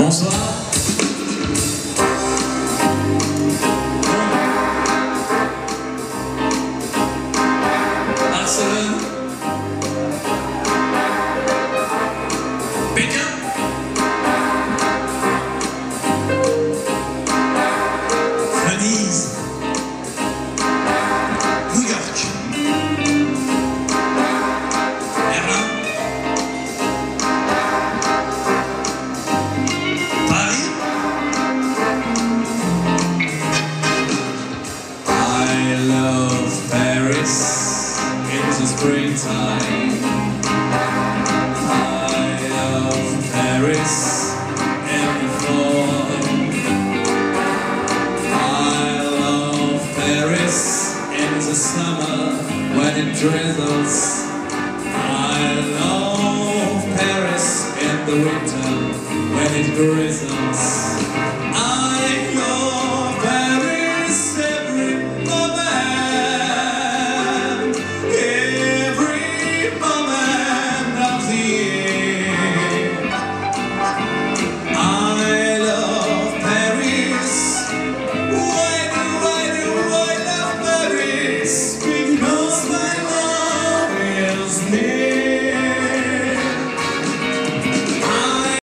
Bonsoir. Barcelone. Pékin. Venise. New York. Berlin. Paris. I love Paris in the springtime. I love Paris in the fall. I love Paris in the summer when it drizzles. I love Paris in the winter when it drizzles.